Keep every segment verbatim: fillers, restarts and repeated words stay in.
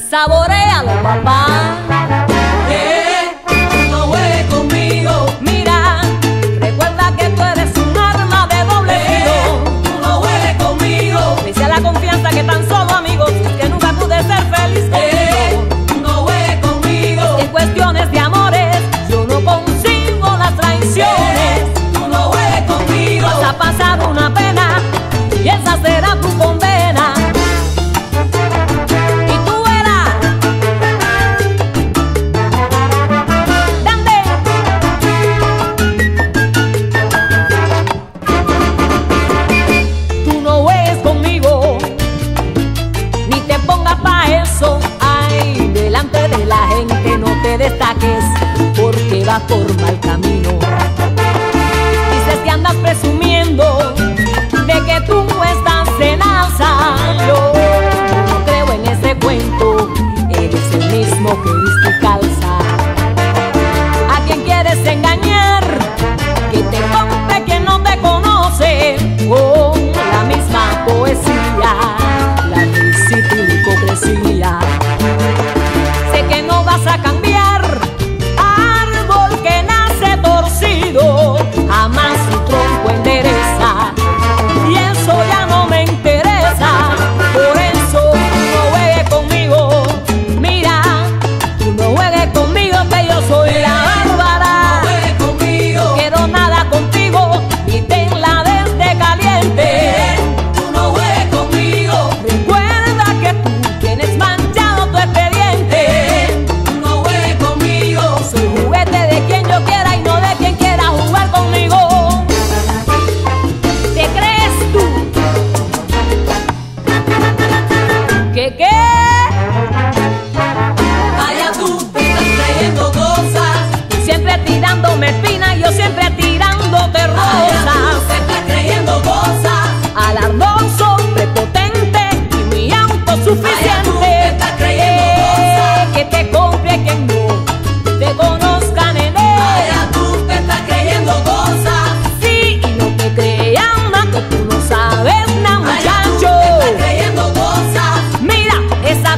Saboréalo, papá. Eh, no juegues conmigo. Mira, recuerda que tú eres un arma de doble filo. Eh, no juegues conmigo. Pese a la confianza que tan solo amigos, que nunca pude ser feliz contigo. Eh, no juegues conmigo. En cuestiones de amores, yo no consigo las traiciones. Eh, no juegues conmigo. Vas a pasar una pena y esa será tu condena. Y tú verás. Dande. Tú no juegues conmigo, ni te pongas pa' eso. Ay, delante de la gente no te destaques, porque vas por mal camino. Dices que andas presumiendo de que tú estás en alza. Yo no creo en ese cuento, eres el mismo que viste y calza. ¿A quién quieres engañar? Que te compre quien no te conoce. Con la misma poesía, la risa y tu hipocresía. Sé que no vas a cambiar, árbol que nace torcido, jamás su tronco endereza, y eso ya no me interesa. Por eso tú no juegues conmigo. Mira, tú no juegues conmigo, que yo soy la bárbara. No juegues conmigo. Quiero nada contigo y tenla desde caliente. Eh, tú no juegues conmigo. Recuerda que tú tienes manchado tu expediente. Eh, tú no juegues conmigo. Soy juguete de quien yo quiera y no de quien quiera jugar conmigo. ¿Te crees tú? ¿Qué qué? Allá tú te estás creyendo cosas. Tú siempre tirándome espinas y yo siempre tirándote Allá rosas. tú te estás creyendo cosas. Alardoso, prepotente y muy Allá tú autosuficiente. te estás creyendo Eh, cosas. que te compre quien no te conozca, nene. Allá tú te estás creyendo cosas. Sí, y no te crean más que tú no sabes nada, Allá tú muchacho. te estás creyendo cosas. Mira, esa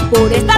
por esta